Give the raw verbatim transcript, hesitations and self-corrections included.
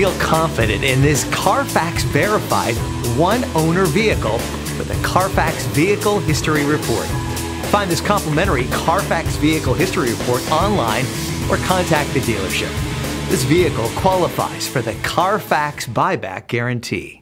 Feel confident in this Carfax verified one-owner vehicle with a Carfax Vehicle History Report. Find this complimentary Carfax Vehicle History Report online or contact the dealership. This vehicle qualifies for the Carfax Buyback Guarantee.